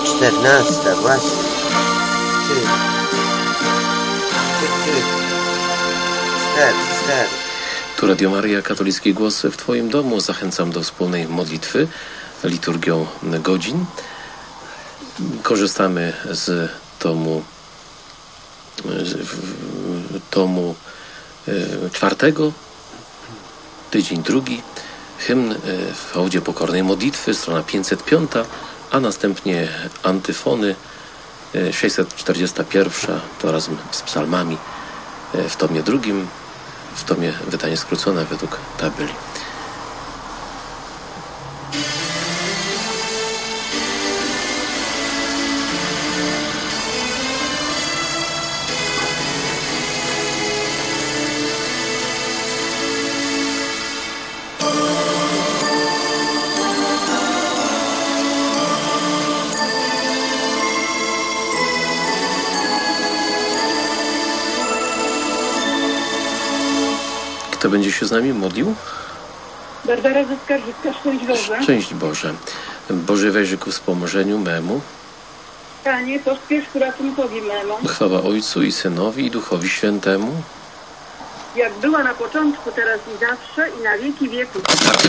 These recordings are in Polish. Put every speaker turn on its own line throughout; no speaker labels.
14, właśnie. Cztery.
Tu Radio Maryja, katolicki głos w Twoim domu. Zachęcam do wspólnej modlitwy liturgią godzin. Korzystamy z tomu 4, tydzień 2, hymn w hołdzie pokornej modlitwy, strona 505, a następnie antyfony 641, to razem z psalmami w tomie 2, w tomie wydanie skrócone według tabeli. Kto będzie się z nami modlił?
Barbara ze Skarżyska, szczęść Boże.
Szczęść Boże. Boże, weź ku wspomożeniu memu.
Panie, pośpiesz ku ratunkowi memu.
Chwała Ojcu i Synowi i Duchowi Świętemu.
Jak była na początku, teraz i zawsze, i na wieki wieków.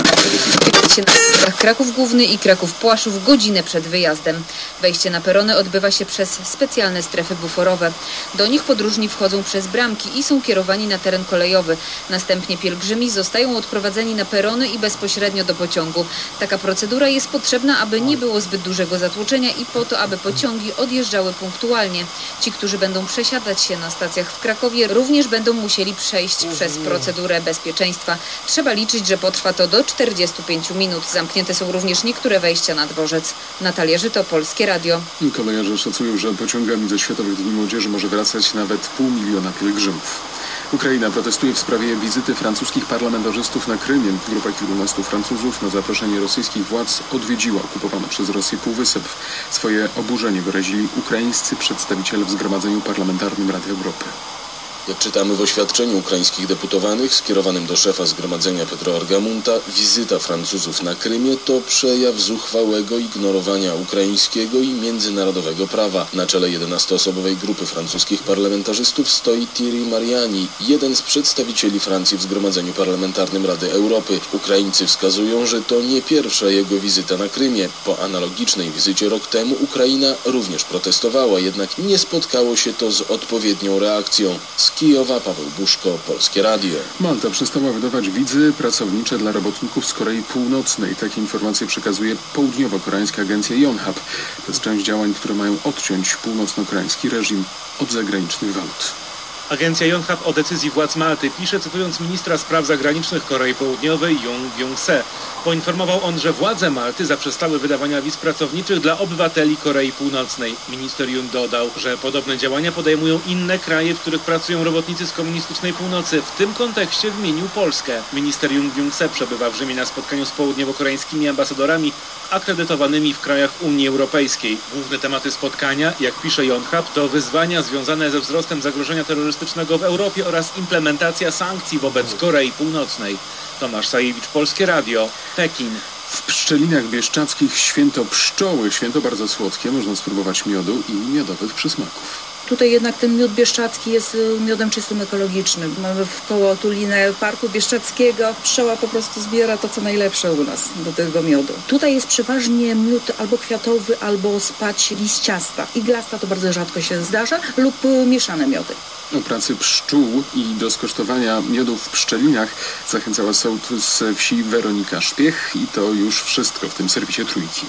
Się na Kraków Główny i Kraków Płaszów godzinę przed wyjazdem. Wejście na perony odbywa się przez specjalne strefy buforowe. Do nich podróżni wchodzą przez bramki i są kierowani na teren kolejowy. Następnie pielgrzymi zostają odprowadzeni na perony i bezpośrednio do pociągu. Taka procedura jest potrzebna, aby nie było zbyt dużego zatłoczenia i po to, aby pociągi odjeżdżały punktualnie. Ci, którzy będą przesiadać się na stacjach w Krakowie, również będą musieli przejść przez procedurę bezpieczeństwa. Trzeba liczyć, że potrwa to do 45 minut. Zamknięte są również niektóre wejścia na dworzec. Natalia Żyto, Polskie Radio.
Kolejarze szacują, że pociągami do Światowych Dni Młodzieży może wracać nawet 500 000 pielgrzymów. Ukraina protestuje w sprawie wizyty francuskich parlamentarzystów na Krymie. Grupa kilkunastu Francuzów na zaproszenie rosyjskich władz odwiedziła okupowany przez Rosję półwysep. Swoje oburzenie wyrazili ukraińscy przedstawiciele w Zgromadzeniu Parlamentarnym Rady Europy.
Jak czytamy w oświadczeniu ukraińskich deputowanych skierowanym do szefa zgromadzenia Petro Argamunta, wizyta Francuzów na Krymie to przejaw zuchwałego ignorowania ukraińskiego i międzynarodowego prawa. Na czele 11-osobowej grupy francuskich parlamentarzystów stoi Thierry Mariani, jeden z przedstawicieli Francji w Zgromadzeniu Parlamentarnym Rady Europy. Ukraińcy wskazują, że to nie pierwsza jego wizyta na Krymie. Po analogicznej wizycie rok temu Ukraina również protestowała, jednak nie spotkało się to z odpowiednią reakcją. Z Kijowa Paweł Buszko, Polskie Radio.
Malta przestała wydawać wizy pracownicze dla robotników z Korei Północnej. Takie informacje przekazuje południowo-koreańska agencja Yonhap. To jest część działań, które mają odciąć północno-koreański reżim od zagranicznych walut.
Agencja Yonhap o decyzji władz Malty pisze, cytując ministra spraw zagranicznych Korei Południowej Jung Byung-se. Poinformował on, że władze Malty zaprzestały wydawania wiz pracowniczych dla obywateli Korei Północnej. Minister Jung dodał, że podobne działania podejmują inne kraje, w których pracują robotnicy z komunistycznej północy. W tym kontekście wymienił Polskę. Minister Jung Byung-se przebywa w Rzymie na spotkaniu z południowo-koreańskimi ambasadorami akredytowanymi w krajach Unii Europejskiej. Główne tematy spotkania, jak pisze Yonhap, to wyzwania związane ze wzrostem zagrożenia terrorystycznego w Europie oraz implementacja sankcji wobec Korei Północnej. Tomasz Sajewicz, Polskie Radio, Pekin.
W Pszczelinach Bieszczadzkich święto pszczoły, święto bardzo słodkie, można spróbować miodu i miodowych przysmaków.
Tutaj jednak ten miód bieszczadzki jest miodem czystym ekologicznym. Mamy wkoło tulinę Parku Bieszczadzkiego. Pszczoła po prostu zbiera to, co najlepsze u nas do tego miodu. Tutaj jest przeważnie miód albo kwiatowy, albo z paci liściasta. Iglasta to bardzo rzadko się zdarza, lub mieszane miody.
O pracy pszczół i do skosztowania miodu w Pszczelinach zachęcała sołtys z wsi Weronika Szpiech i to już wszystko w tym serwisie Trójki.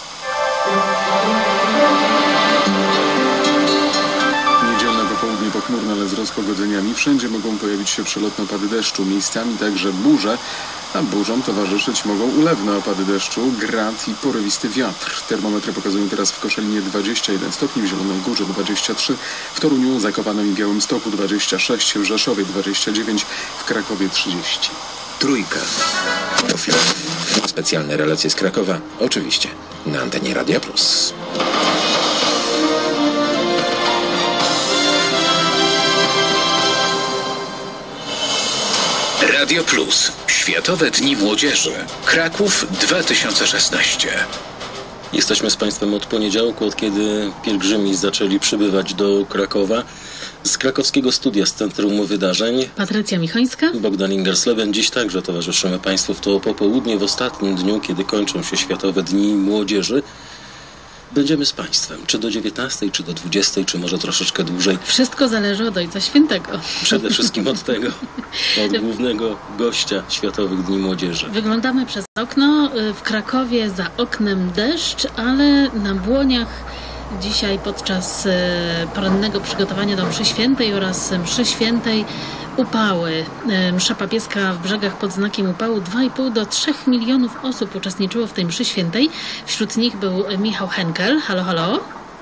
Niedzielne popołudnie pochmurne, ale z rozpogodzeniami. Wszędzie mogą pojawić się przelotne opady deszczu, miejscami także burze, a burzom towarzyszyć mogą ulewne opady deszczu, grad i porywisty wiatr. Termometry pokazują teraz w Koszalinie 21 stopni, w Zielonej Górze 23, w Toruniu, Zakopanem i Białymstoku 26, w Rzeszowie 29, w Krakowie 30.
Trójka. Profil. Specjalne relacje z Krakowa, oczywiście, na antenie Radia Plus. Radio Plus. Światowe Dni Młodzieży. Kraków 2016.
Jesteśmy z Państwem od poniedziałku, od kiedy pielgrzymi zaczęli przybywać do Krakowa. Z krakowskiego studia, z Centrum Wydarzeń.
Patrycja Michońska.
Bogdan Ingersleben. Dziś także towarzyszymy Państwu w to popołudnie, w ostatnim dniu, kiedy kończą się Światowe Dni Młodzieży. Będziemy z Państwem, czy do 19, czy do 20, czy może troszeczkę dłużej.
Wszystko zależy od Ojca Świętego.
Przede wszystkim od tego, od głównego gościa Światowych Dni Młodzieży.
Wyglądamy przez okno. W Krakowie za oknem deszcz, ale na Błoniach dzisiaj podczas porannego przygotowania do mszy świętej oraz mszy świętej upały. Msza papieska w Brzegach pod znakiem upału. 2,5 do 3 milionów osób uczestniczyło w tej mszy świętej. Wśród nich był Michał Henkel. Halo, halo.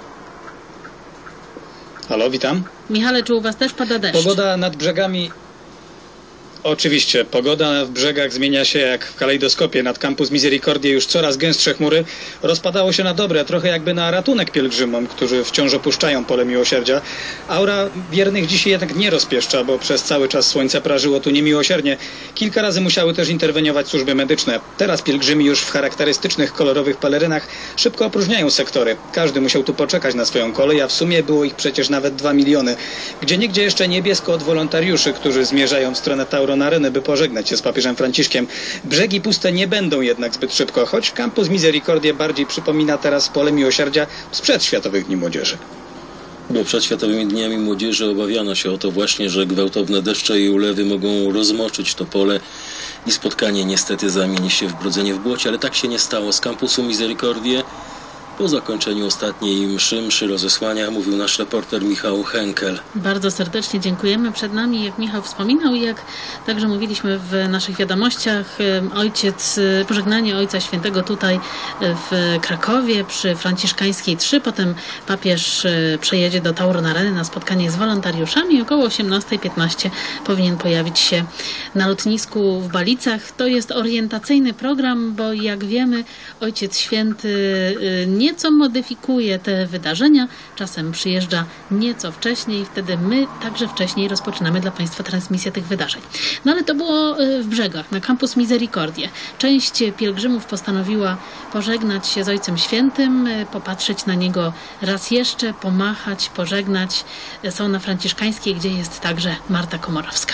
Halo, witam.
Michale, czy u Was też pada deszcz?
Pogoda nad brzegami... Oczywiście, pogoda w brzegach zmienia się jak w kalejdoskopie. Nad Campus Misericordiae już coraz gęstsze chmury. Rozpadało się na dobre, trochę jakby na ratunek pielgrzymom, którzy wciąż opuszczają pole miłosierdzia. Aura wiernych dzisiaj jednak nie rozpieszcza, bo przez cały czas słońce prażyło tu niemiłosiernie. Kilka razy musiały też interweniować służby medyczne. Teraz pielgrzymi już w charakterystycznych, kolorowych pelerynach szybko opróżniają sektory. Każdy musiał tu poczekać na swoją kolej, a w sumie było ich przecież nawet 2 miliony. Gdzieniegdzie jeszcze niebiesko od wolontariuszy, którzy zmierzają w stronę Tauron Areny, by pożegnać się z papieżem Franciszkiem. Brzegi puste nie będą jednak zbyt szybko, choć Campus Misericordiae bardziej przypomina teraz pole miłosierdzia sprzed Światowych Dni Młodzieży.
Bo przed Światowymi Dniami Młodzieży obawiano się o to właśnie, że gwałtowne deszcze i ulewy mogą rozmoczyć to pole i spotkanie niestety zamieni się w brodzenie w błocie, ale tak się nie stało. Z Campusu Misericordiae po zakończeniu ostatniej mszy rozesłania mówił nasz reporter Michał Henkel.
Bardzo serdecznie dziękujemy. Przed nami, jak Michał wspominał i jak także mówiliśmy w naszych wiadomościach, pożegnanie Ojca Świętego tutaj w Krakowie przy Franciszkańskiej 3. Potem papież przejedzie do Tauron Areny na spotkanie z wolontariuszami. Około 18:15 powinien pojawić się na lotnisku w Balicach. To jest orientacyjny program, bo jak wiemy, Ojciec Święty nieco modyfikuje te wydarzenia. Czasem przyjeżdża nieco wcześniej, wtedy my także wcześniej rozpoczynamy dla Państwa transmisję tych wydarzeń. No ale to było w Brzegach, na Campus Misericordiae. Część pielgrzymów postanowiła pożegnać się z Ojcem Świętym, popatrzeć na Niego raz jeszcze, pomachać, pożegnać. Są na Franciszkańskiej, gdzie jest także Marta Komorowska.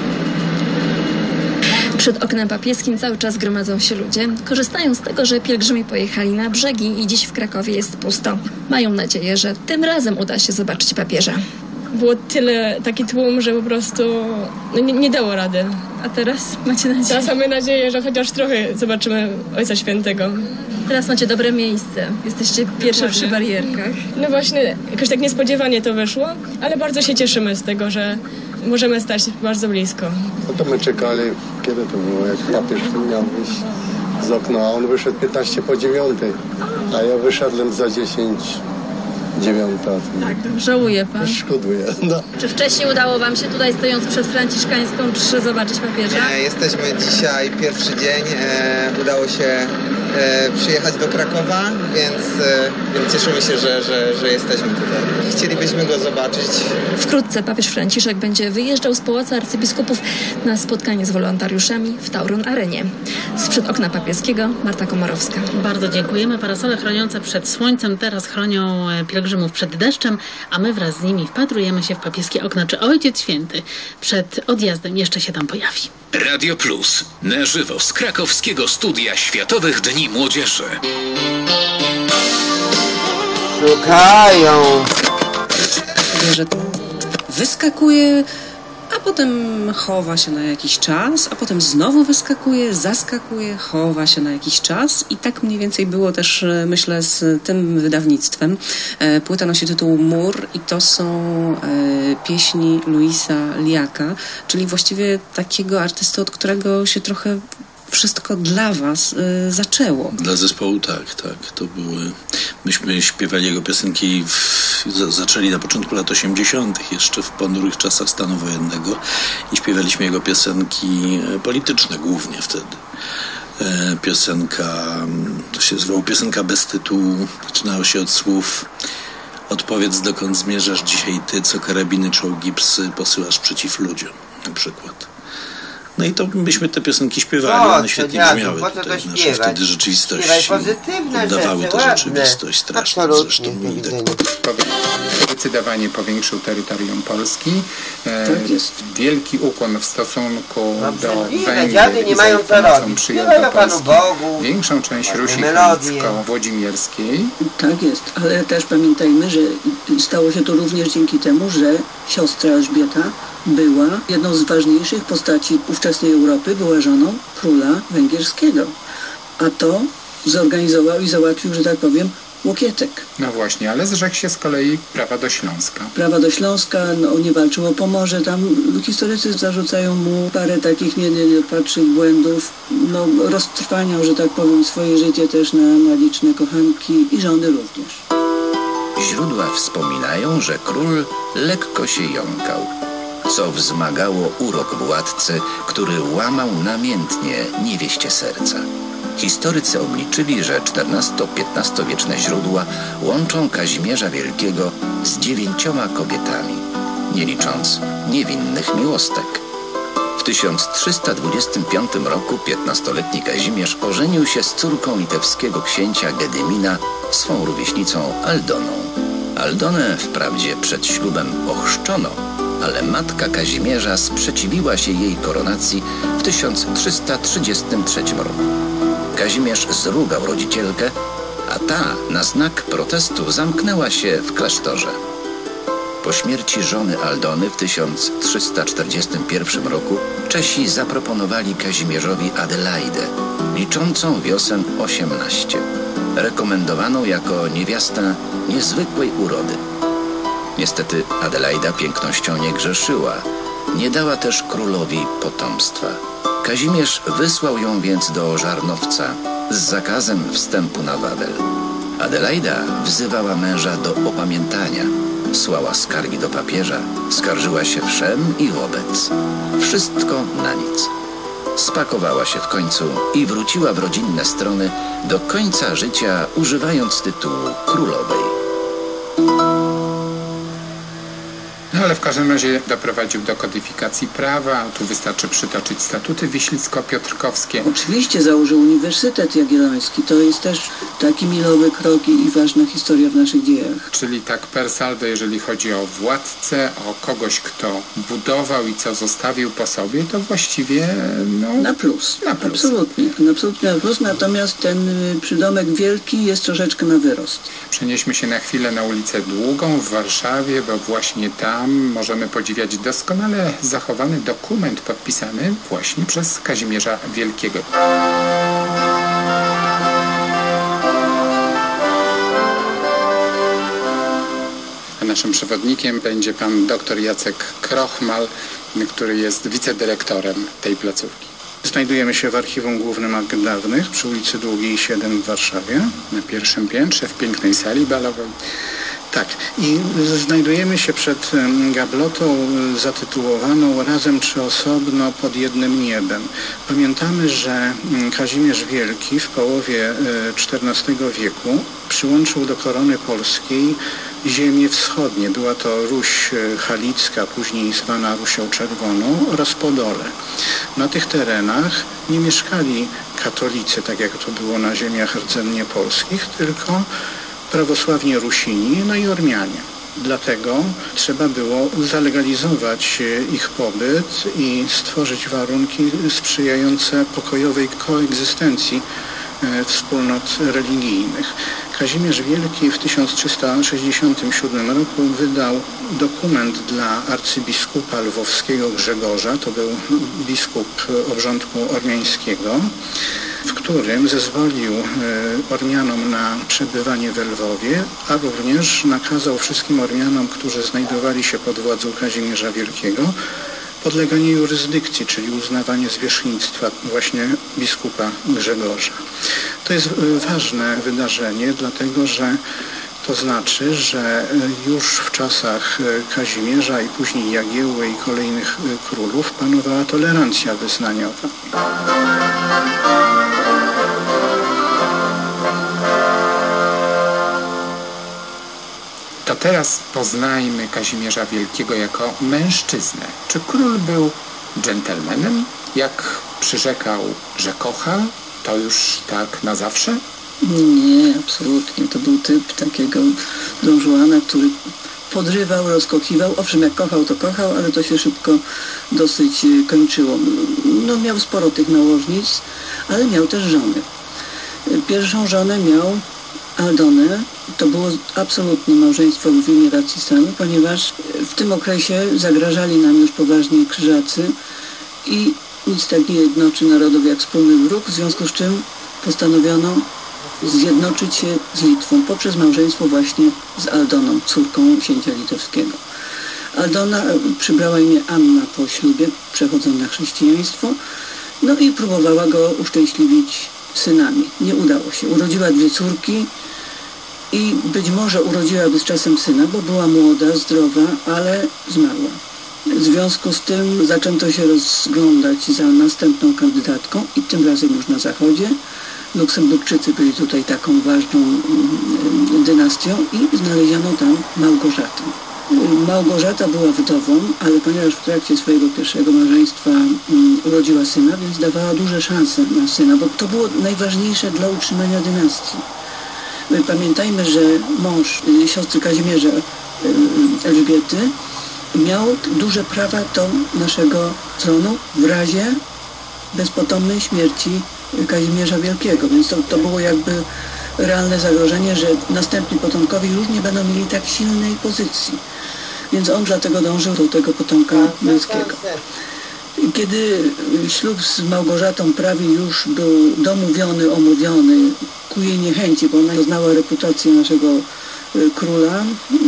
Przed oknem papieskim cały czas gromadzą się ludzie. Korzystają z tego, że pielgrzymi pojechali na brzegi i dziś w Krakowie jest pusto. Mają nadzieję, że tym razem uda się zobaczyć papieża.
Było taki tłum, że po prostu nie dało rady.
A teraz macie nadzieję?
Teraz mamy nadzieję, że chociaż trochę zobaczymy Ojca Świętego.
Teraz macie dobre miejsce. Jesteście pierwsze przy barierkach.
No właśnie, jakoś tak niespodziewanie to wyszło, ale bardzo się cieszymy z tego, że możemy stać bardzo blisko.
No to my czekali, kiedy to było, jak papież miał wyjść z okna, a on wyszedł 9:15, a ja wyszedłem za 10:09.
Tak, żałuje pan?
Szkoduję, no.
Czy wcześniej udało wam się tutaj, stojąc przed Franciszkańską 3, zobaczyć papieża?
Jesteśmy dzisiaj pierwszy dzień. Udało się przyjechać do Krakowa, więc cieszymy się, że jesteśmy tutaj. Chcielibyśmy go zobaczyć.
Wkrótce papież Franciszek będzie wyjeżdżał z Pałacu Arcybiskupów na spotkanie z wolontariuszami w Tauron Arenie. Sprzed okna papieskiego Marta Komorowska.
Bardzo dziękujemy. Parasole chroniące przed słońcem teraz chronią pielgrzymów przed deszczem, a my wraz z nimi wpatrujemy się w papieskie okna. Czy Ojciec Święty przed odjazdem jeszcze się tam pojawi?
Radio Plus. Na żywo z krakowskiego studia Światowych Dni Młodzieży.
Szukają.
Że wyskakuje, a potem chowa się na jakiś czas, a potem znowu wyskakuje, zaskakuje, chowa się na jakiś czas i tak mniej więcej było też, myślę, z tym wydawnictwem. Płyta nosi tytuł Mur i to są pieśni Luisa Liaka, czyli właściwie takiego artysty, od którego się trochę wszystko dla was zaczęło.
Dla zespołu tak. To były... Myśmy śpiewali jego piosenki, zaczęli na początku lat 80., jeszcze w ponurych czasach stanu wojennego i śpiewaliśmy jego piosenki polityczne głównie wtedy. Piosenka, to się zwało Piosenka bez tytułu, zaczynało się od słów: odpowiedz, dokąd zmierzasz dzisiaj ty, co karabiny, czołgi, psy posyłasz przeciw ludziom, na przykład. No i to myśmy te piosenki śpiewali, one świetnie brzmiały
po co
tutaj w
to
naszej
śpiewać?
wtedy rzeczywistości.
Śpiewaj pozytywne
Oddawały
rzeczy,
to
ładne.
rzeczywistość straszną zresztą.
Zdecydowanie powiększył terytorium Polski.
Tak jest.
Wielki ukłon w stosunku do Węgier
dziady nie mają co robić.
przyjął
Śpiewają
do
Panu
Polski
Bogu,
większą część Rusi
melodie.
Halicko-Włodzimierskiej.
Tak jest, ale też pamiętajmy, że stało się to również dzięki temu, że siostra Elżbieta była jedną z ważniejszych postaci ówczesnej Europy, była żoną króla węgierskiego. A to zorganizował i załatwił, że tak powiem, Łokietek.
No właśnie, ale zrzekł się z kolei prawa do Śląska.
Prawa do Śląska, no, nie walczył o Pomorze, tam historycy zarzucają mu parę takich nieodpatrzych błędów. No, roztrwaniał, że tak powiem, swoje życie też na liczne kochanki i żony również.
Źródła wspominają, że król lekko się jąkał, co wzmagało urok władcy, który łamał namiętnie niewieście serca. Historycy obliczyli, że XIV-XV-wieczne źródła łączą Kazimierza Wielkiego z 9 kobietami, nie licząc niewinnych miłostek. W 1325 roku 15-letni Kazimierz ożenił się z córką litewskiego księcia Gedymina, swą rówieśnicą Aldoną. Aldonę wprawdzie przed ślubem ochrzczono, ale matka Kazimierza sprzeciwiła się jej koronacji w 1333 roku. Kazimierz zrugał rodzicielkę, a ta na znak protestu zamknęła się w klasztorze. Po śmierci żony Aldony w 1341 roku Czesi zaproponowali Kazimierzowi Adelaidę, liczącą wiosen 18, rekomendowaną jako niewiasta niezwykłej urody. Niestety Adelaida pięknością nie grzeszyła, nie dała też królowi potomstwa. Kazimierz wysłał ją więc do Żarnowca z zakazem wstępu na Wawel. Adelaida wzywała męża do opamiętania, słała skargi do papieża, skarżyła się wszem i wobec. Wszystko na nic. Spakowała się w końcu i wróciła w rodzinne strony do końca życia, używając tytułu królowej.
No ale w każdym razie doprowadził do kodyfikacji prawa. Tu wystarczy przytoczyć statuty wiślicko-piotrkowskie.
Oczywiście założył Uniwersytet Jagielloński. To jest też taki milowy krok i ważna historia w naszych dziejach.
Czyli tak per saldo, jeżeli chodzi o władcę, o kogoś, kto budował i co zostawił po sobie, to właściwie no...
Na plus.
Na plus.
Absolutnie na plus. Natomiast ten przydomek wielki jest troszeczkę na wyrost.
Przenieśmy się na chwilę na ulicę Długą w Warszawie, bo właśnie tam możemy podziwiać doskonale zachowany dokument podpisany właśnie przez Kazimierza Wielkiego. Naszym przewodnikiem będzie pan dr Jacek Krochmal, który jest wicedyrektorem tej placówki.
Znajdujemy się w Archiwum Głównym Akt Dawnych przy ulicy Długiej 7 w Warszawie.
Na pierwszym piętrze, w pięknej sali balowej.
Tak, i znajdujemy się przed gablotą zatytułowaną Razem czy osobno pod jednym niebem. Pamiętamy, że Kazimierz Wielki w połowie XIV wieku przyłączył do korony polskiej ziemię wschodnie. Była to Ruś Halicka, później zwana Rusią Czerwoną, oraz Podole. Na tych terenach nie mieszkali katolicy, tak jak to było na ziemiach rdzennie polskich, tylko prawosławni Rusini, no i Ormianie. Dlatego trzeba było zalegalizować ich pobyt i stworzyć warunki sprzyjające pokojowej koegzystencji wspólnot religijnych. Kazimierz Wielki w 1367 roku wydał dokument dla arcybiskupa lwowskiego Grzegorza, to był biskup obrządku ormiańskiego, w którym zezwolił Ormianom na przebywanie we Lwowie, a również nakazał wszystkim Ormianom, którzy znajdowali się pod władzą Kazimierza Wielkiego, podleganie jurysdykcji, czyli uznawanie zwierzchnictwa właśnie biskupa Grzegorza. To jest ważne wydarzenie, dlatego że to znaczy, że już w czasach Kazimierza i później Jagiełły i kolejnych królów panowała tolerancja wyznaniowa.
To teraz poznajmy Kazimierza Wielkiego jako mężczyznę. Czy król był dżentelmenem, Jak przyrzekał, że kocha, to już tak na zawsze?
Nie, absolutnie. To był typ takiego Don Juana, który podrywał, rozkochiwał. Owszem, jak kochał, to kochał, ale to się szybko dosyć kończyło. No, miał sporo tych nałożnic, ale miał też żony. Pierwszą żonę miał Aldonę. To było absolutnie małżeństwo w imię racji stanu, ponieważ w tym okresie zagrażali nam już poważnie krzyżacy i nic tak nie jednoczy narodów jak wspólny wróg, w związku z czym postanowiono zjednoczyć się z Litwą poprzez małżeństwo właśnie z Aldoną, córką księcia litewskiego. Aldona przybrała imię Anna po ślubie, przechodząc na chrześcijaństwo, no i próbowała go uszczęśliwić synami. Nie udało się. Urodziła 2 córki i być może urodziłaby z czasem syna, bo była młoda, zdrowa, ale zmarła. W związku z tym zaczęto się rozglądać za następną kandydatką i tym razem już na zachodzie. Luksemburczycy byli tutaj taką ważną dynastią i znaleziono tam Małgorzatę. Małgorzata była wdową, ale ponieważ w trakcie swojego pierwszego małżeństwa urodziła syna, więc dawała duże szanse na syna, bo to było najważniejsze dla utrzymania dynastii. Pamiętajmy, że mąż siostry Kazimierza Elżbiety miał duże prawa do naszego tronu w razie bezpotomnej śmierci Kazimierza Wielkiego, więc to było jakby realne zagrożenie, że następni potomkowie już nie będą mieli tak silnej pozycji. Więc on dlatego dążył do tego potomka męskiego. Kiedy ślub z Małgorzatą prawie już był domówiony, omówiony ku jej niechęci, bo ona znała reputację naszego króla,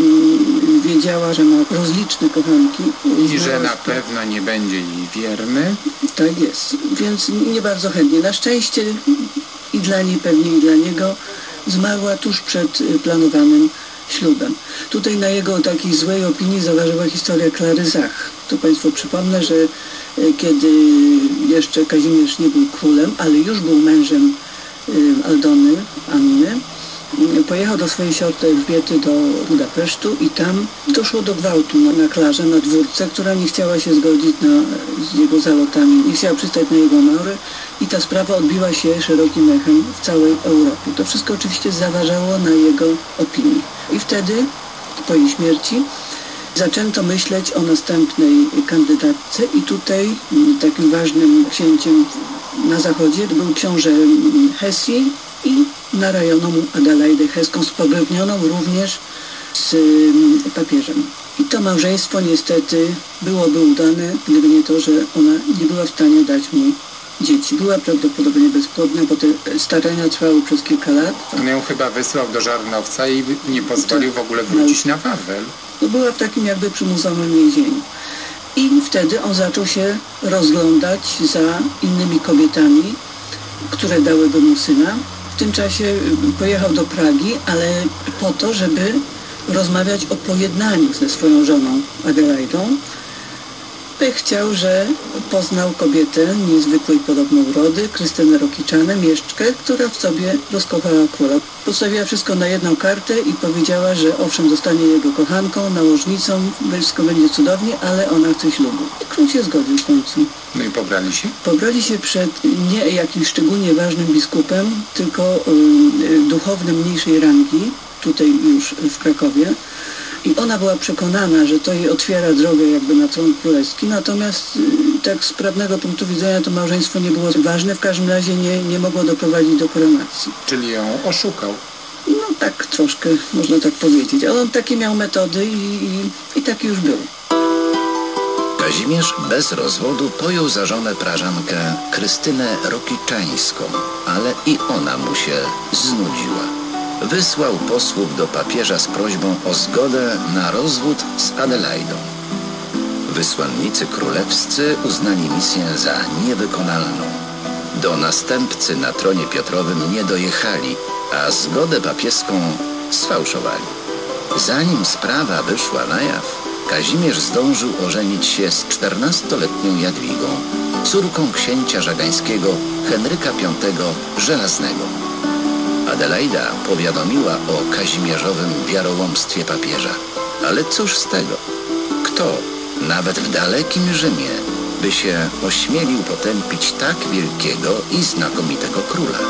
wiedziała, że ma rozliczne kochanki.
I że na pewno nie będzie jej wierny.
Tak jest, więc nie bardzo chętnie. Na szczęście i dla niej, pewnie i dla niego, zmarła tuż przed planowanym ślubem. Tutaj na jego takiej złej opinii zaważyła historia Klary Zach. Tu Państwu przypomnę, że kiedy jeszcze Kazimierz nie był królem, ale już był mężem Aldony, Anny, pojechał do swojej siostry Elżbiety do Budapesztu i tam doszło do gwałtu na Klarze, na dwórce, która nie chciała się zgodzić z jego zalotami, nie chciała przystać na jego maury i ta sprawa odbiła się szerokim echem w całej Europie. To wszystko oczywiście zaważało na jego opinii. I wtedy, po jej śmierci, zaczęto myśleć o następnej kandydatce i tutaj takim ważnym księciem na zachodzie był książę Hesji i narajono mu Adelaidę Heską, spogrebnioną również z papieżem. I to małżeństwo niestety byłoby udane, gdyby nie to, że ona nie była w stanie dać mu dzieci. Była prawdopodobnie bezpłodna, bo te starania trwały przez kilka lat.
On ją chyba wysłał do Żarnowca i nie pozwolił w ogóle wrócić na Wawel.
No, była w takim jakby przymusowym więzieniu. I wtedy on zaczął się rozglądać za innymi kobietami, które dałyby mu syna. W tym czasie pojechał do Pragi, ale po to, żeby rozmawiać o pojednaniu ze swoją żoną Adelaidą. Chciał, że poznał kobietę niezwykłej podobno urody, Krystynę Rokiczanę, mieszczkę, która w sobie rozkochała króla. Postawiła wszystko na jedną kartę i powiedziała, że owszem, zostanie jego kochanką, nałożnicą, wszystko będzie cudownie, ale ona chce ślubu. I król się zgodził w końcu.
No i pobrali się?
Pobrali się przed nie jakimś szczególnie ważnym biskupem, tylko duchownym mniejszej rangi, tutaj już w Krakowie. I ona była przekonana, że to jej otwiera drogę jakby na tron królewski, natomiast tak z prawnego punktu widzenia to małżeństwo nie było ważne, w każdym razie nie mogło doprowadzić do koronacji.
Czyli ją oszukał.
No tak troszkę, można tak powiedzieć. Ale on takie miał metody i taki już był.
Kazimierz bez rozwodu pojął za żonę Prażankę Krystynę Rokiczańską, ale i ona mu się znudziła. Wysłał posłów do papieża z prośbą o zgodę na rozwód z Adelaidą. Wysłannicy królewscy uznali misję za niewykonalną. Do następcy na tronie Piotrowym nie dojechali, a zgodę papieską sfałszowali. Zanim sprawa wyszła na jaw, Kazimierz zdążył ożenić się z 14-letnią Jadwigą, córką księcia żagańskiego Henryka V Żelaznego. Adelaida powiadomiła o kazimierzowym wiarołomstwie papieża. Ale cóż z tego? Kto, nawet w dalekim Rzymie, by się ośmielił potępić tak wielkiego i znakomitego króla.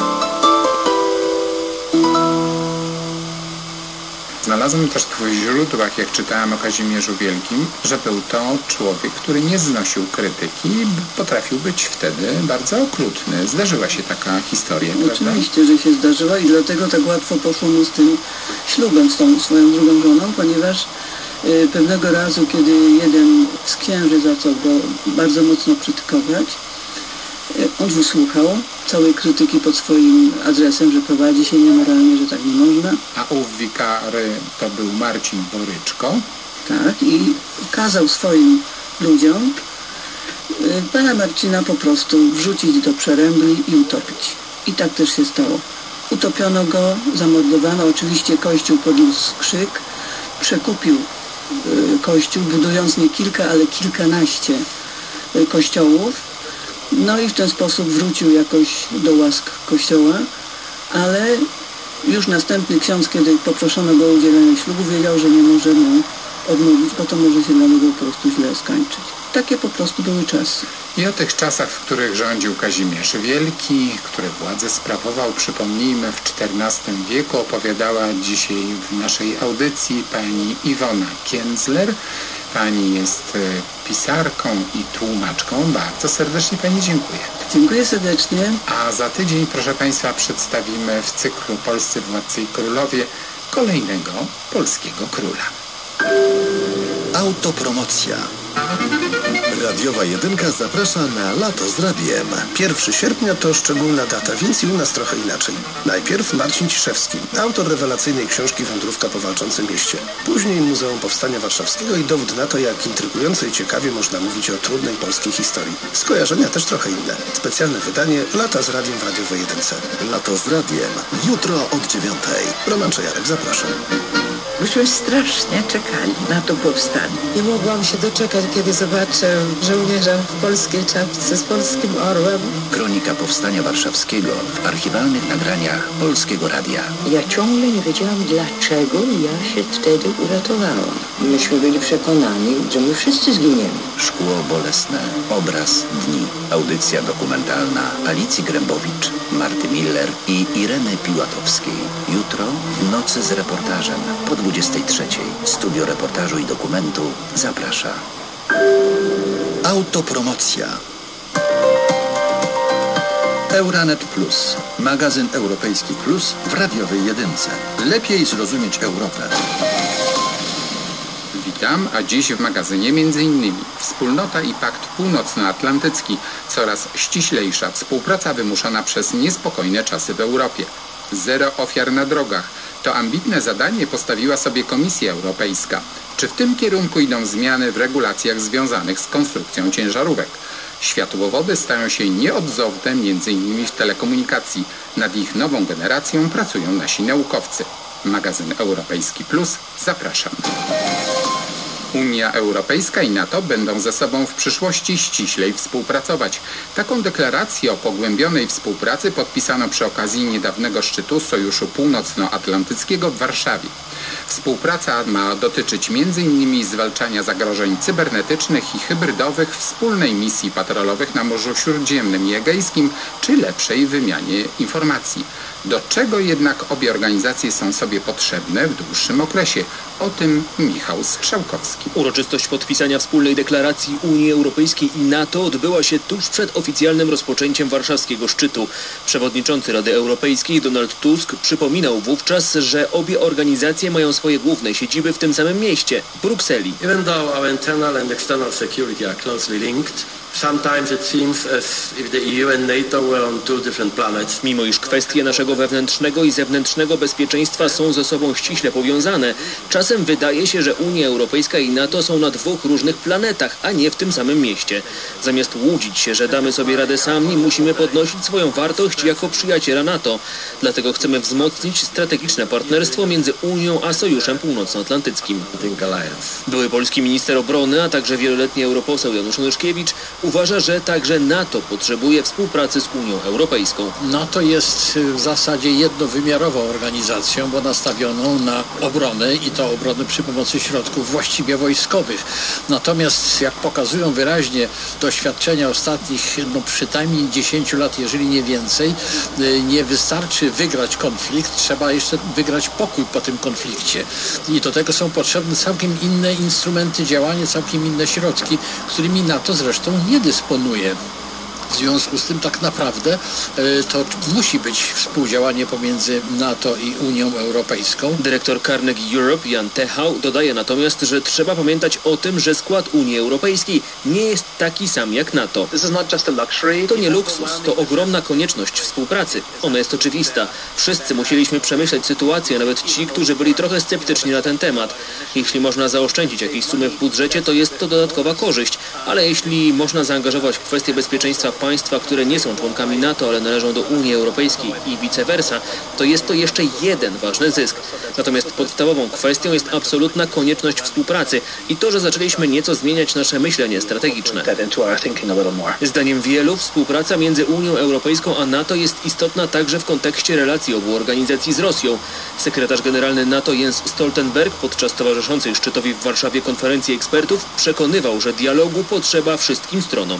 Znalazłem też w źródłach, jak czytałem o Kazimierzu Wielkim, że był to człowiek, który nie znosił krytyki, potrafił być wtedy bardzo okrutny. Zdarzyła się taka historia, prawda?
Oczywiście, że się zdarzyła i dlatego tak łatwo poszło mu z tym ślubem, z tą swoją drugą żoną, ponieważ pewnego razu, kiedy jeden z księży zaczął go bardzo mocno krytykować, on wysłuchał całej krytyki pod swoim adresem, że prowadzi się niemoralnie, że tak nie można.
A ów wikary to był Marcin Boryczko.
Tak, i kazał swoim ludziom pana Marcina po prostu wrzucić do przerębli i utopić. I tak też się stało. Utopiono go, zamordowano. Oczywiście Kościół podniósł krzyk, przekupił Kościół, budując nie kilka, ale kilkanaście kościołów. No i w ten sposób wrócił jakoś do łask Kościoła, ale już następny ksiądz, kiedy poproszono go o udzielenie ślubu, wiedział, że nie może mu odmówić, bo to może się dla niego po prostu źle skończyć. Takie po prostu były czasy.
I o tych czasach, w których rządził Kazimierz Wielki, który władzę sprawował, przypomnijmy, w XIV wieku, opowiadała dzisiaj w naszej audycji pani Iwona Kienzler. Pani jest pisarką i tłumaczką. Bardzo serdecznie pani dziękuję.
Dziękuję serdecznie.
A za tydzień, proszę państwa, przedstawimy w cyklu Polscy Władcy i Królowie kolejnego polskiego króla.
Autopromocja. Radiowa Jedynka zaprasza na Lato z Radiem. 1 sierpnia to szczególna data, więc i u nas trochę inaczej. Najpierw Marcin Ciszewski, autor rewelacyjnej książki Wędrówka po walczącym mieście. Później Muzeum Powstania Warszawskiego i dowód na to, jak intrygująco i ciekawie można mówić o trudnej polskiej historii. Skojarzenia też trochę inne. Specjalne wydanie Lata z Radiem w Radiowej Jedynce. Lato z Radiem. Jutro od 9:00. Roman Czajarek, zapraszam.
Myśmy strasznie czekali na to powstanie. Nie mogłam się doczekać, kiedy zobaczę żołnierza w polskiej czapce z polskim orłem.
Kronika Powstania Warszawskiego w archiwalnych nagraniach Polskiego Radia.
Ja ciągle nie wiedziałam, dlaczego ja się wtedy uratowałam. Myśmy byli przekonani, że my wszyscy zginiemy.
Szkło bolesne. Obraz dni. Audycja dokumentalna Alicji Grębowicz, Marty Miller i Ireny Piłatowskiej. Jutro w nocy z reportażem po 23:00. Studio Reportażu i Dokumentu zaprasza.
Autopromocja. Euranet Plus. Magazyn Europejski Plus w Radiowej Jedynce. Lepiej zrozumieć Europę.
Witam, a dziś w magazynie m.in. Wspólnota i Pakt Północnoatlantycki. Coraz ściślejsza współpraca wymuszana przez niespokojne czasy w Europie. 0 ofiar na drogach. To ambitne zadanie postawiła sobie Komisja Europejska. Czy w tym kierunku idą zmiany w regulacjach związanych z konstrukcją ciężarówek? Światłowody stają się nieodzowne m.in. w telekomunikacji. Nad ich nową generacją pracują nasi naukowcy. Magazyn Europejski Plus, zapraszam. Unia Europejska i NATO będą ze sobą w przyszłości ściślej współpracować. Taką deklarację o pogłębionej współpracy podpisano przy okazji niedawnego szczytu Sojuszu Północnoatlantyckiego w Warszawie. Współpraca ma dotyczyć m.in. zwalczania zagrożeń cybernetycznych i hybrydowych, wspólnej misji patrolowych na Morzu Śródziemnym i Egejskim, czy lepszej wymianie informacji. Do czego jednak obie organizacje są sobie potrzebne w dłuższym okresie? O tym Michał Strzałkowski.
Uroczystość podpisania wspólnej deklaracji Unii Europejskiej i NATO odbyła się tuż przed oficjalnym rozpoczęciem warszawskiego szczytu. Przewodniczący Rady Europejskiej Donald Tusk przypominał wówczas, że obie organizacje mają swoje główne siedziby w tym samym mieście, w Brukseli.
Even though our internal and external security are closely linked, sometimes it seems as if the EU and NATO were on two different planets.
Mimo iż kwestie naszego wewnętrznego i zewnętrznego bezpieczeństwa są ze sobą ściśle powiązane, czasem wydaje się, że Unia Europejska i NATO są na dwóch różnych planetach, a nie w tym samym mieście. Zamiast łudzić się, że damy sobie radę sami, musimy podnosić swoją wartość jako przyjaciela NATO. Dlatego chcemy wzmocnić strategiczne partnerstwo między Unią a Sojuszem Północnoatlantyckim. Były polski minister obrony, a także wieloletni europoseł Janusz Onyszkiewicz Uważa, że także NATO potrzebuje współpracy z Unią Europejską.
NATO jest w zasadzie jednowymiarową organizacją, bo nastawioną na obronę i to obronę przy pomocy środków właściwie wojskowych. Natomiast jak pokazują wyraźnie doświadczenia ostatnich przynajmniej 10 lat, jeżeli nie więcej, nie wystarczy wygrać konflikt, trzeba jeszcze wygrać pokój po tym konflikcie. I do tego są potrzebne całkiem inne instrumenty działania, całkiem inne środki, którymi NATO zresztą nie dysponuje. W związku z tym tak naprawdę to musi być współdziałanie pomiędzy NATO i Unią Europejską.
Dyrektor Carnegie Europe Jan Techau dodaje natomiast, że trzeba pamiętać o tym, że skład Unii Europejskiej nie jest taki sam jak NATO. To nie luksus, to ogromna konieczność współpracy. Ona jest oczywista. Wszyscy musieliśmy przemyśleć sytuację, nawet ci, którzy byli trochę sceptyczni na ten temat. Jeśli można zaoszczędzić jakieś sumy w budżecie, to jest to dodatkowa korzyść, ale jeśli można zaangażować w kwestie bezpieczeństwa państwa, które nie są członkami NATO, ale należą do Unii Europejskiej i vice versa, to jest to jeszcze jeden ważny zysk. Natomiast podstawową kwestią jest absolutna konieczność współpracy i to, że zaczęliśmy nieco zmieniać nasze myślenie strategiczne. Zdaniem wielu współpraca między Unią Europejską a NATO jest istotna także w kontekście relacji obu organizacji z Rosją. Sekretarz generalny NATO Jens Stoltenberg podczas towarzyszącej szczytowi w Warszawie konferencji ekspertów przekonywał, że dialogu potrzeba wszystkim stronom.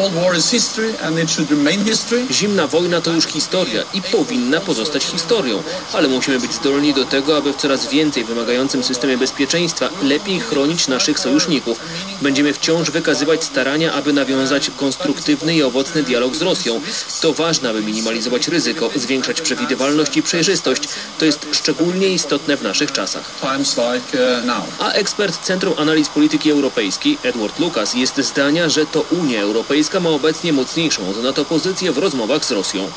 Zimna wojna to już historia i powinna pozostać historią, ale musimy być zdolni do tego, aby w coraz więcej wymagającym systemie bezpieczeństwa lepiej chronić naszych sojuszników. Będziemy wciąż wykazywać starania, aby nawiązać konstruktywny i owocny dialog z Rosją. To ważne, aby minimalizować ryzyko, zwiększać przewidywalność i przejrzystość. To jest szczególnie istotne w naszych czasach. A ekspert Centrum Analiz Polityki Europejskiej Edward Lucas jest zdania, że to Unia Europejska ma obecnie mocniejszą od NATO pozycję w rozmowach z Rosją.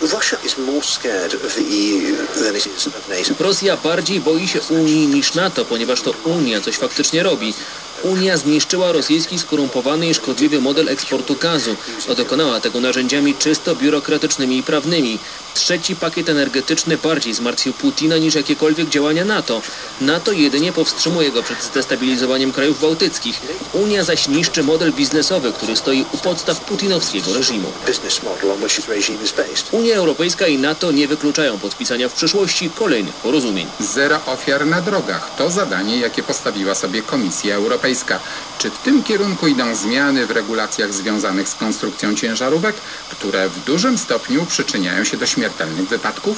Rosja bardziej boi się Unii niż NATO, ponieważ to Unia coś faktycznie robi. Unia zniszczyła rosyjski skorumpowany i szkodliwy model eksportu gazu, a dokonała tego narzędziami czysto biurokratycznymi i prawnymi. Trzeci pakiet energetyczny bardziej zmartwił Putina niż jakiekolwiek działania NATO. NATO jedynie powstrzymuje go przed zdestabilizowaniem krajów bałtyckich. Unia zaś niszczy model biznesowy, który stoi u podstaw putinowskiego reżimu. Unia Europejska i NATO nie wykluczają podpisania w przyszłości kolejnych porozumień.
Zero ofiar na drogach to zadanie, jakie postawiła sobie Komisja Europejska. Czy w tym kierunku idą zmiany w regulacjach związanych z konstrukcją ciężarówek, które w dużym stopniu przyczyniają się do śmiertelnych wypadków?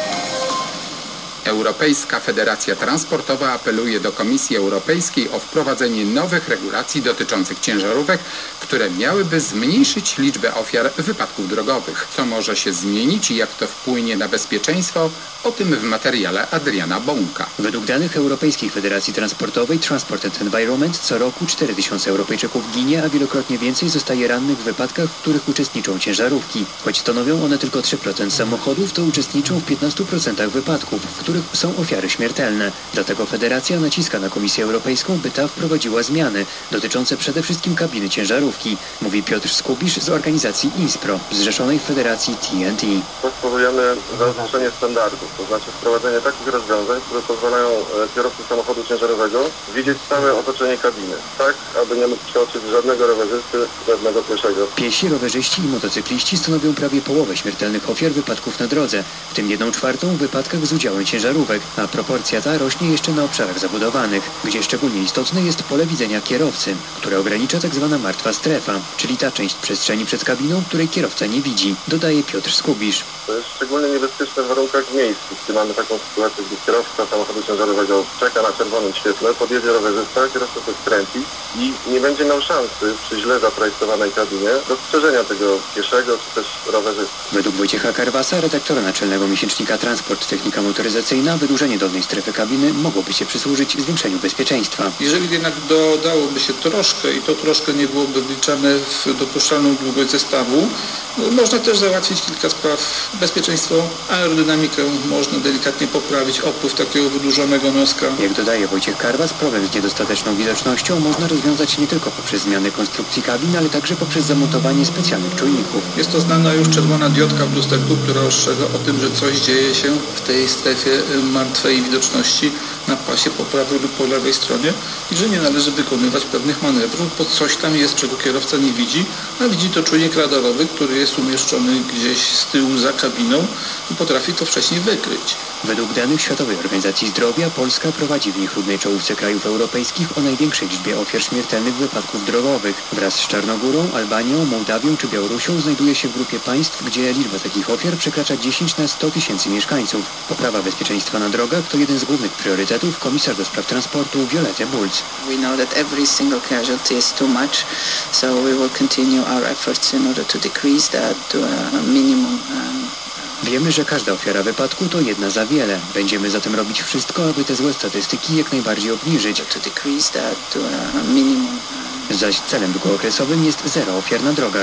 Europejska Federacja Transportowa apeluje do Komisji Europejskiej o wprowadzenie nowych regulacji dotyczących ciężarówek, które miałyby zmniejszyć liczbę ofiar wypadków drogowych. Co może się zmienić i jak to wpłynie na bezpieczeństwo? O tym w materiale Adriana Bąka.
Według danych Europejskiej Federacji Transportowej Transport and Environment co roku 4000 Europejczyków ginie, a wielokrotnie więcej zostaje rannych w wypadkach, w których uczestniczą ciężarówki. Choć stanowią one tylko 3% samochodów, to uczestniczą w 15% wypadków, w których są ofiary śmiertelne. Dlatego Federacja naciska na Komisję Europejską, by ta wprowadziła zmiany dotyczące przede wszystkim kabiny ciężarówki, mówi Piotr Skubisz z organizacji INSPRO, zrzeszonej w Federacji TNT.
Postulujemy zaznaczenie standardów, to znaczy wprowadzenie takich rozwiązań, które pozwalają kierowcy samochodu ciężarowego widzieć całe otoczenie kabiny, tak aby nie mógł przeoczyć żadnego rowerzysty, żadnego pieszego.
Piesi, rowerzyści i motocykliści stanowią prawie połowę śmiertelnych ofiar wypadków na drodze, w tym 1/4 w wypadkach z udziałem ciężarówek, a proporcja ta rośnie jeszcze na obszarach zabudowanych, gdzie szczególnie istotne jest pole widzenia kierowcy, które ogranicza tzw. martwa strefa, czyli ta część przestrzeni przed kabiną, której kierowca nie widzi, dodaje Piotr Skubisz.
To jest szczególnie niebezpieczne w warunkach miejskich, gdy mamy taką sytuację, gdy kierowca samochodu ciężarowego czeka na czerwonym świetle, podjedzie rowerzysta, kierowca to skręci i nie będzie miał szansy przy źle zaprojektowanej kabinie dostrzeżenia tego pieszego czy też rowerzysty.
Według Wojciecha Karwasa, redaktora naczelnego miesięcznika Transport Technika Motoryzacyjna, wydłużenie dolnej strefy kabiny mogłoby się przysłużyć zwiększeniu bezpieczeństwa.
Jeżeli jednak dodałoby się troszkę i to troszkę nie byłoby wliczane w dopuszczalną długość zestawu, można też załatwić kilka spraw. Bezpieczeństwo, aerodynamikę można delikatnie poprawić, opływ takiego wydłużonego noska.
Jak dodaje Wojciech Karwas, problem z niedostateczną widocznością można rozwiązać nie tylko poprzez zmianę konstrukcji kabin, ale także poprzez zamontowanie specjalnych czujników.
Jest to znana już czerwona diodka w lusterku, która ostrzega o tym, że coś dzieje się w tej strefie martwej widoczności na pasie po prawej lub po lewej stronie i że nie należy wykonywać pewnych manewrów, bo coś tam jest, czego kierowca nie widzi, a widzi to czujnik radarowy, który jest umieszczony gdzieś z tyłu za kabiną i potrafi to wcześniej wykryć.
Według danych Światowej Organizacji Zdrowia Polska prowadzi w niechlubnej czołówce krajów europejskich o największej liczbie ofiar śmiertelnych wypadków drogowych. Wraz z Czarnogórą, Albanią, Mołdawią czy Białorusią znajduje się w grupie państw, gdzie liczba takich ofiar przekracza 10 na 100 tysięcy mieszkańców. Poprawa bezpieczeństwa na drogach to jeden z głównych priorytetów komisarz do spraw transportu Violette Bulc.
We know that every single casualty is too much, so we will continue our efforts in order to decrease that to a minimum.
Wiemy, że każda ofiara wypadku to jedna za wiele. Będziemy zatem robić wszystko, aby te złe statystyki jak najbardziej obniżyć. Zaś celem długookresowym jest zero ofiar na drogach.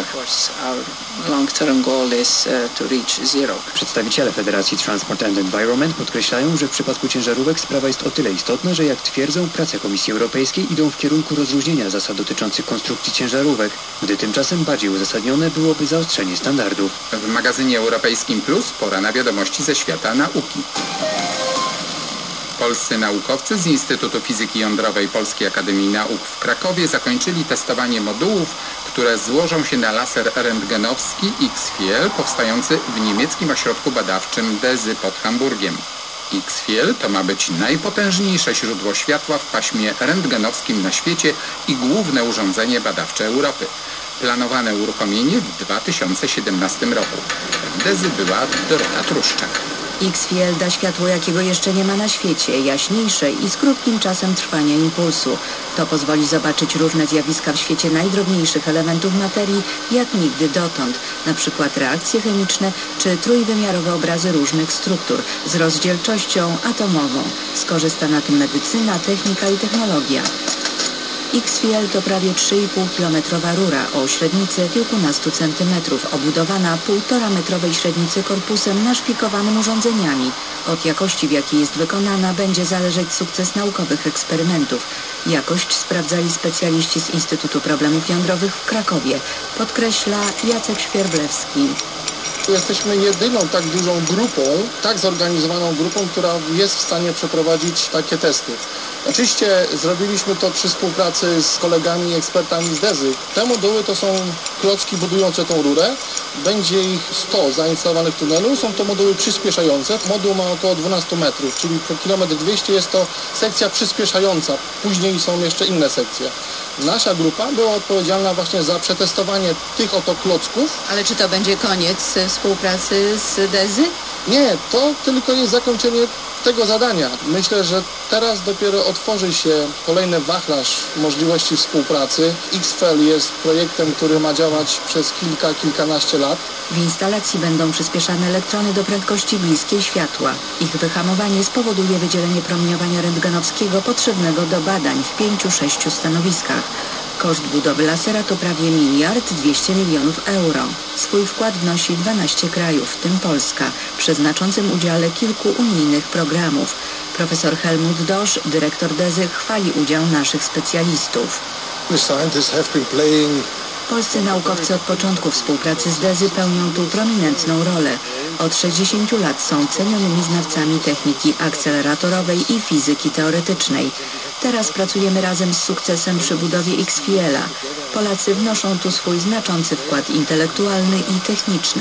Przedstawiciele Federacji Transport and Environment podkreślają, że w przypadku ciężarówek sprawa jest o tyle istotna, że jak twierdzą, prace Komisji Europejskiej idą w kierunku rozluźnienia zasad dotyczących konstrukcji ciężarówek, gdy tymczasem bardziej uzasadnione byłoby zaostrzenie standardów.
W magazynie Europejskim Plus pora na wiadomości ze świata nauki. Polscy naukowcy z Instytutu Fizyki Jądrowej Polskiej Akademii Nauk w Krakowie zakończyli testowanie modułów, które złożą się na laser rentgenowski XFiel powstający w niemieckim ośrodku badawczym DESY pod Hamburgiem. XFiel to ma być najpotężniejsze źródło światła w paśmie rentgenowskim na świecie i główne urządzenie badawcze Europy. Planowane uruchomienie w 2017 roku. W DESY była Dorota Truszczak.
XFiel da światło, jakiego jeszcze nie ma na świecie, jaśniejsze i z krótkim czasem trwania impulsu. To pozwoli zobaczyć różne zjawiska w świecie najdrobniejszych elementów materii, jak nigdy dotąd, na przykład reakcje chemiczne czy trójwymiarowe obrazy różnych struktur z rozdzielczością atomową. Skorzysta na tym medycyna, technika i technologia. XFiel to prawie 3,5-kilometrowa rura o średnicy kilkunastu centymetrów, obudowana 1,5-metrowej średnicy korpusem naszpikowanym urządzeniami. Od jakości, w jakiej jest wykonana, będzie zależeć sukces naukowych eksperymentów. Jakość sprawdzali specjaliści z Instytutu Problemów Jądrowych w Krakowie, podkreśla Jacek Świerblewski.
Jesteśmy jedyną tak dużą grupą, tak zorganizowaną grupą, która jest w stanie przeprowadzić takie testy. Oczywiście zrobiliśmy to przy współpracy z kolegami i ekspertami z DESY. Te moduły to są klocki budujące tą rurę. Będzie ich 100 zainstalowanych w tunelu. Są to moduły przyspieszające. Moduł ma około 12 metrów, czyli po kilometr 200 jest to sekcja przyspieszająca. Później są jeszcze inne sekcje. Nasza grupa była odpowiedzialna właśnie za przetestowanie tych oto klocków.
Ale czy to będzie koniec współpracy z DESY?
Nie, to tylko jest zakończenie tego zadania. Myślę, że teraz dopiero otworzy się kolejny wachlarz możliwości współpracy. XFiel jest projektem, który ma działać przez kilkanaście lat.
W instalacji będą przyspieszane elektrony do prędkości bliskiej światła. Ich wyhamowanie spowoduje wydzielenie promieniowania rentgenowskiego potrzebnego do badań w 5-6 stanowiskach. Koszt budowy lasera to prawie 1,2 miliarda euro. Swój wkład wnosi 12 krajów, w tym Polska, przy znaczącym udziale kilku unijnych programów. Profesor Helmut Dosch, dyrektor DESY, chwali udział naszych specjalistów. Polscy naukowcy od początku współpracy z DESY pełnią tu prominentną rolę. Od 60 lat są cenionymi znawcami techniki akceleratorowej i fizyki teoretycznej. Teraz pracujemy razem z sukcesem przy budowie XFiela. Polacy wnoszą tu swój znaczący wkład intelektualny i techniczny.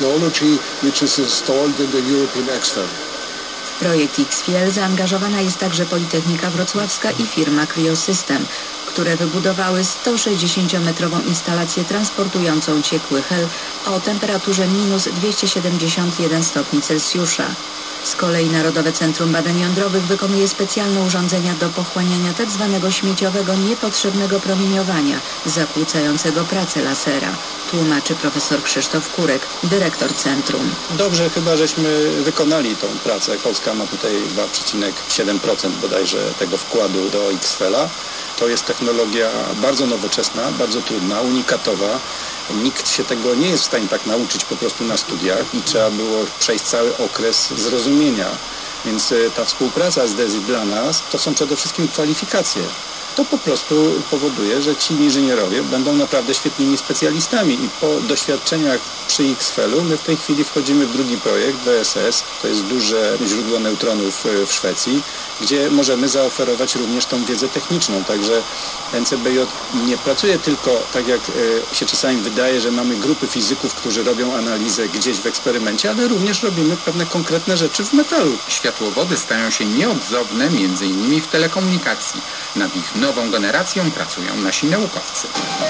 W projekt XFiel zaangażowana jest także Politechnika Wrocławska i firma Cryosystem, które wybudowały 160-metrową instalację transportującą ciekły hel o temperaturze minus 271 stopni Celsjusza. Z kolei Narodowe Centrum Badań Jądrowych wykonuje specjalne urządzenia do pochłaniania tzw. śmieciowego, niepotrzebnego promieniowania, zakłócającego pracę lasera, tłumaczy profesor Krzysztof Kurek, dyrektor centrum.
Dobrze chyba, żeśmy wykonali tą pracę. Polska ma tutaj 2,7% bodajże tego wkładu do XFiela. To jest technologia bardzo nowoczesna, bardzo trudna, unikatowa. Nikt się tego nie jest w stanie tak nauczyć po prostu na studiach i trzeba było przejść cały okres zrozumienia. Więc ta współpraca z DESY dla nas to są przede wszystkim kwalifikacje. to po prostu powoduje, że ci inżynierowie będą naprawdę świetnymi specjalistami i po doświadczeniach przy XFEL-u my w tej chwili wchodzimy w drugi projekt WSS, to jest duże źródło neutronów w Szwecji, gdzie możemy zaoferować również tą wiedzę techniczną, także NCBJ nie pracuje tylko, tak jak się czasami wydaje, że mamy grupy fizyków, którzy robią analizę gdzieś w eksperymencie, ale również robimy pewne konkretne rzeczy w metalu.
Światłowody stają się nieodzowne m.in. w telekomunikacji. Nad ich nową generacją pracują nasi naukowcy.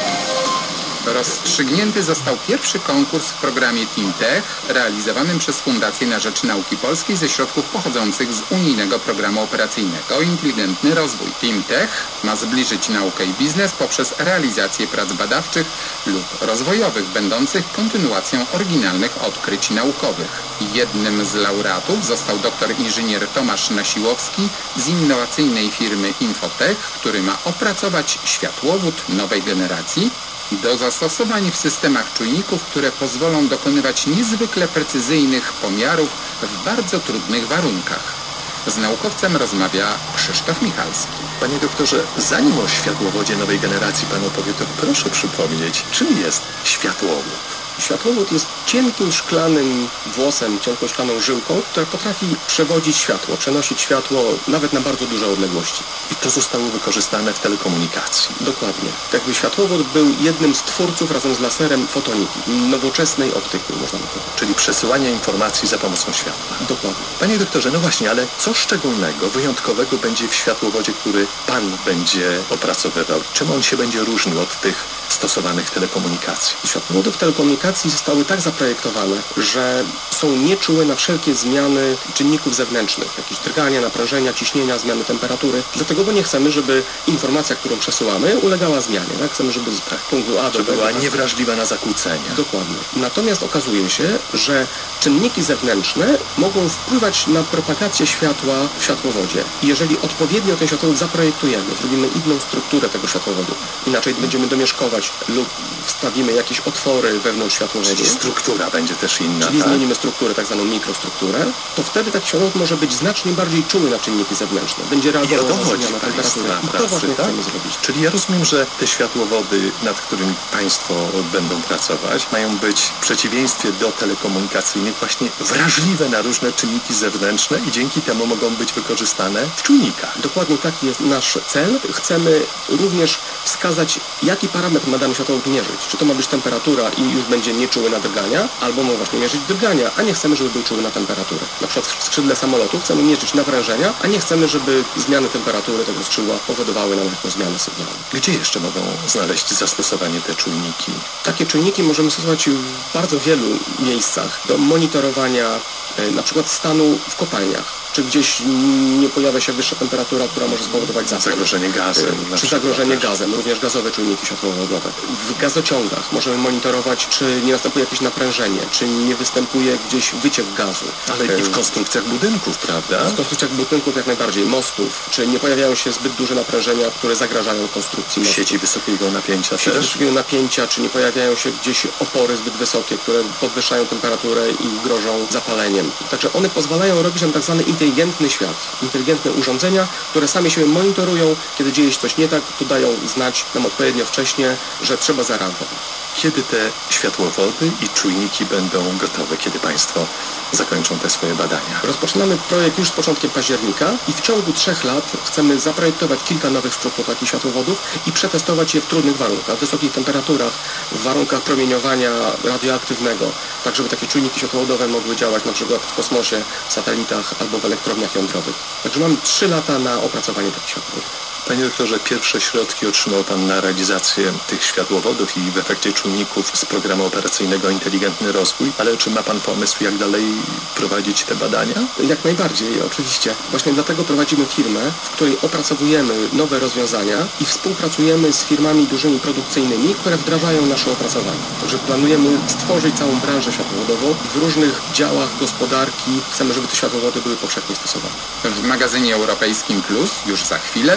Rozstrzygnięty został pierwszy konkurs w programie TeamTech realizowanym przez Fundację na Rzecz Nauki Polskiej ze środków pochodzących z unijnego programu operacyjnego Inteligentny Rozwój. TeamTech ma zbliżyć naukę i biznes poprzez realizację prac badawczych lub rozwojowych będących kontynuacją oryginalnych odkryć naukowych. Jednym z laureatów został doktor inżynier Tomasz Nasiłowski z innowacyjnej firmy Infotech, który ma opracować światłowód nowej generacji do zastosowań w systemach czujników, które pozwolą dokonywać niezwykle precyzyjnych pomiarów w bardzo trudnych warunkach. Z naukowcem rozmawia Krzysztof Michalski.
Panie doktorze, zanim o światłowodzie nowej generacji Pan opowie, to proszę przypomnieć, czym jest światłowód?
Światłowód jest cienkim, szklanym włosem, cienką, szklaną żyłką, która potrafi przewodzić światło, przenosić światło nawet na bardzo duże odległości.
I to zostało wykorzystane w telekomunikacji.
Dokładnie. Jakby światłowód był jednym z twórców razem z laserem fotoniki, nowoczesnej optyki, można by powiedzieć.
Czyli przesyłania informacji za pomocą światła.
Dokładnie.
Panie doktorze, no właśnie, ale co szczególnego, wyjątkowego będzie w światłowodzie, który Pan będzie opracowywał? Czym on się będzie różnił od tych stosowanych w telekomunikacji?
Światłowody w telekomunikacji zostały tak zaprojektowane, że są nieczułe na wszelkie zmiany czynników zewnętrznych, jakieś drgania, naprężenia, ciśnienia, zmiany temperatury. Dlatego, bo nie chcemy, żeby informacja, którą przesyłamy, ulegała zmianie. Tak? Chcemy, żeby z punktu A do B
była niewrażliwa na zakłócenia.
Dokładnie. Natomiast okazuje się, że czynniki zewnętrzne mogą wpływać na propagację światła w światłowodzie. I jeżeli odpowiednio ten światłowód zaprojektujemy, zrobimy inną strukturę tego światłowodu, inaczej będziemy domieszkować lub wstawimy jakieś otwory wewnątrz światłowodu.
Czyli struktura będzie też inna.
Czyli zmienimy strukturę, tak zwaną mikrostrukturę, to wtedy taki światłowód może być znacznie bardziej czuły na czynniki zewnętrzne. Będzie reagował na zmianę temperatury. I to właśnie chcemy zrobić.
Czyli ja rozumiem, że te światłowody, nad którymi Państwo będą pracować, mają być w przeciwieństwie do telekomunikacyjnych właśnie wrażliwe na różne czynniki zewnętrzne i dzięki temu mogą być wykorzystane w czujnikach.
Dokładnie taki jest nasz cel. Chcemy również wskazać, jaki parametr ma dany światłowód mierzyć. Czy to ma być temperatura i już będzie nieczuły na drgania, albo ma właśnie mierzyć drgania, a nie chcemy, żeby był czuły na temperaturę. Na przykład w skrzydle samolotu chcemy mierzyć naprężenia, a nie chcemy, żeby zmiany temperatury tego skrzydła powodowały nam jakąś zmianę sygnału.
Gdzie jeszcze mogą znaleźć zastosowanie te czujniki?
Takie czujniki możemy stosować w bardzo wielu miejscach do monitorowania na przykład stanu w kopalniach. Czy gdzieś nie pojawia się wyższa temperatura, która może spowodować zaspę.
Zagrożenie gazem.
Czy zagrożenie gazem, również gazowe czujniki światłowodowe. W gazociągach możemy monitorować, czy nie następuje jakieś naprężenie, czy nie występuje gdzieś wyciek gazu.
Ale i w konstrukcjach budynków, prawda?
W konstrukcjach budynków jak najbardziej, mostów. Czy nie pojawiają się zbyt duże naprężenia, które zagrażają konstrukcji mostów.
Sieci wysokiego napięcia
Sieci
też.
wysokiego napięcia, czy nie pojawiają się gdzieś opory zbyt wysokie, które podwyższają temperaturę i grożą zapaleniem. Także one pozwalają robić nam tak zwany inteligentny świat, inteligentne urządzenia, które sami się monitorują, kiedy dzieje się coś nie tak, to dają znać nam odpowiednio wcześnie, że trzeba zareagować.
Kiedy te światłowody i czujniki będą gotowe? Kiedy Państwo zakończą te swoje badania?
Rozpoczynamy projekt już z początkiem października i w ciągu 3 lat chcemy zaprojektować kilka nowych struktur takich światłowodów i przetestować je w trudnych warunkach, w wysokich temperaturach, w warunkach promieniowania radioaktywnego, tak żeby takie czujniki światłowodowe mogły działać na przykład w kosmosie, w satelitach albo w elektrowniach jądrowych. Także mamy 3 lata na opracowanie takich światłowodów.
Panie doktorze, pierwsze środki otrzymał Pan na realizację tych światłowodów i w efekcie czujników z programu operacyjnego Inteligentny Rozwój, ale czy ma Pan pomysł, jak dalej prowadzić te badania?
Jak najbardziej, oczywiście. Właśnie dlatego prowadzimy firmę, w której opracowujemy nowe rozwiązania i współpracujemy z firmami dużymi produkcyjnymi, które wdrażają nasze opracowania. Także planujemy stworzyć całą branżę światłowodową w różnych działach gospodarki. Chcemy, żeby te światłowody były powszechnie stosowane.
W magazynie europejskim Plus już za chwilę wybieramy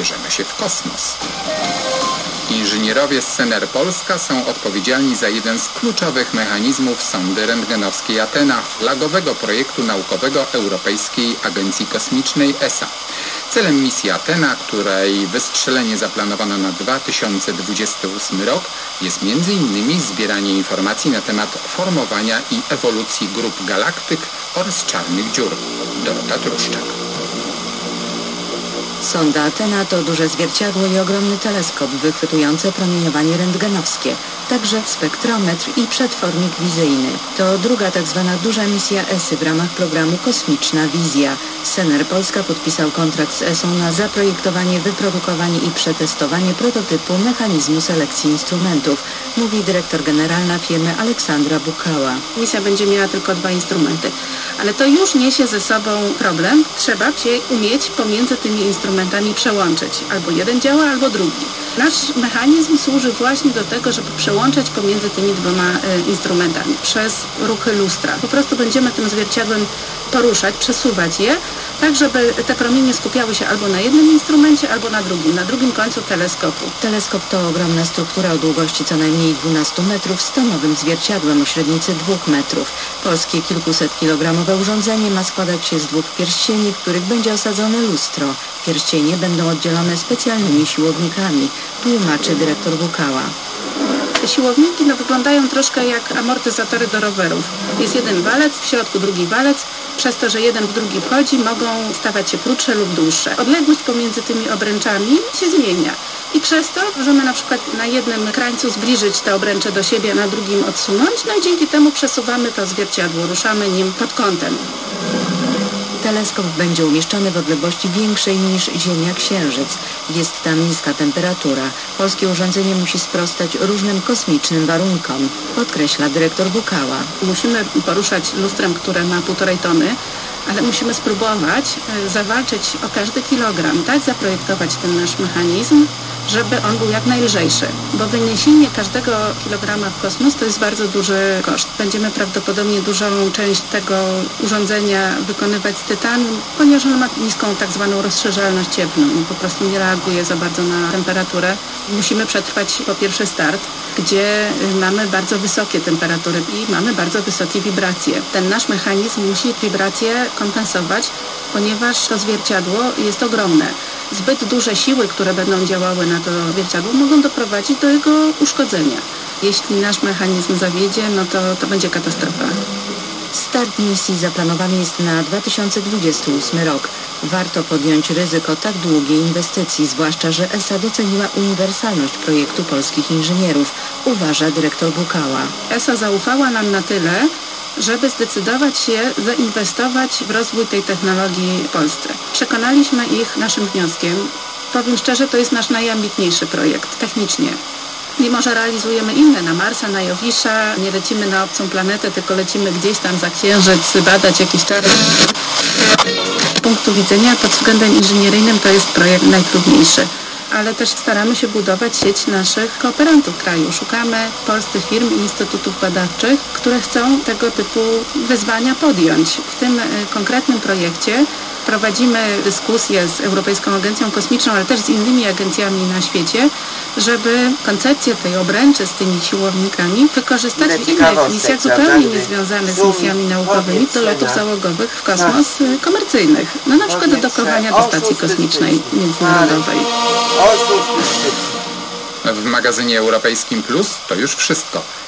wybierzemy się w kosmos. Inżynierowie z Sener Polska są odpowiedzialni za jeden z kluczowych mechanizmów sondy rentgenowskiej Athena, flagowego projektu naukowego Europejskiej Agencji Kosmicznej ESA. Celem misji Athena, której wystrzelenie zaplanowano na 2028 rok, jest m.in. zbieranie informacji na temat formowania i ewolucji grup galaktyk oraz czarnych dziur. Dorota Truszczak.
Sonda Athena to duże zwierciadło i ogromny teleskop wychwytujące promieniowanie rentgenowskie, także spektrometr i przetwornik wizyjny. To druga tak zwana duża misja ESY w ramach programu Kosmiczna Wizja. Sener Polska podpisał kontrakt z ESą na zaprojektowanie, wyprodukowanie i przetestowanie prototypu mechanizmu selekcji instrumentów, mówi dyrektor generalna firmy Aleksandra Bukała.
Misja będzie miała tylko 2 instrumenty, ale to już niesie ze sobą problem. Trzeba się umieć pomiędzy tymi instrumentami przełączyć. Albo jeden działa, albo drugi. Nasz mechanizm służy właśnie do tego, żeby przełączać pomiędzy tymi 2 instrumentami przez ruchy lustra. Po prostu będziemy tym zwierciadłem poruszać, przesuwać je, tak żeby te promienie skupiały się albo na jednym instrumencie, albo na drugim końcu teleskopu.
Teleskop to ogromna struktura o długości co najmniej 12 metrów z tonowym zwierciadłem o średnicy 2 metrów. Polskie kilkusetkilogramowe urządzenie ma składać się z 2 pierścieni, w których będzie osadzone lustro. Pierścienie będą oddzielone specjalnymi siłownikami, tłumaczy dyrektor Bukała.
Te siłowniki wyglądają troszkę jak amortyzatory do rowerów. Jest jeden walec, w środku drugi walec. Przez to, że jeden w drugi wchodzi, mogą stawać się krótsze lub dłuższe. Odległość pomiędzy tymi obręczami się zmienia. I przez to możemy na przykład na jednym krańcu zbliżyć te obręcze do siebie, a na drugim odsunąć. No i dzięki temu przesuwamy to zwierciadło, ruszamy nim pod kątem.
Teleskop będzie umieszczony w odległości większej niż Ziemia-Księżyc. Jest tam niska temperatura. Polskie urządzenie musi sprostać różnym kosmicznym warunkom, podkreśla dyrektor Bukała.
Musimy poruszać lustrem, które ma 1,5 tony, ale musimy spróbować zawalczyć o każdy kilogram, tak zaprojektować ten nasz mechanizm, żeby on był jak najlżejszy, bo wyniesienie każdego kilograma w kosmos to jest bardzo duży koszt. Będziemy prawdopodobnie dużą część tego urządzenia wykonywać z tytanu, ponieważ on ma niską tak zwaną rozszerzalność cieplną, po prostu nie reaguje za bardzo na temperaturę. Musimy przetrwać po pierwszy start, gdzie mamy bardzo wysokie temperatury i mamy bardzo wysokie wibracje. Ten nasz mechanizm musi wibracje kompensować, ponieważ to zwierciadło jest ogromne. Zbyt duże siły, które będą działały na to zwierciadło, mogą doprowadzić do jego uszkodzenia. Jeśli nasz mechanizm zawiedzie, no to będzie katastrofa.
Start misji zaplanowany jest na 2028 rok. Warto podjąć ryzyko tak długiej inwestycji, zwłaszcza że ESA doceniła uniwersalność projektu polskich inżynierów, uważa dyrektor Bukała.
ESA zaufała nam na tyle, żeby zdecydować się zainwestować w rozwój tej technologii w Polsce. Przekonaliśmy ich naszym wnioskiem. Powiem szczerze, to jest nasz najambitniejszy projekt technicznie. Mimo że realizujemy inne na Marsa, na Jowisza, nie lecimy na obcą planetę, tylko lecimy gdzieś tam za Księżyc, badać jakieś czary. Z punktu widzenia pod względem inżynieryjnym to jest projekt najtrudniejszy. Ale też staramy się budować sieć naszych kooperantów w kraju. Szukamy w Polsce firm i instytutów badawczych, które chcą tego typu wyzwania podjąć. W tym konkretnym projekcie prowadzimy dyskusję z Europejską Agencją Kosmiczną, ale też z innymi agencjami na świecie, żeby koncepcję tej obręczy z tymi siłownikami wykorzystać w innych misjach zupełnie niezwiązanych z misjami naukowymi do lotów załogowych w kosmos komercyjnych. No na przykład do dokowania do stacji kosmicznej międzynarodowej.
W magazynie Europejskim Plus to już wszystko.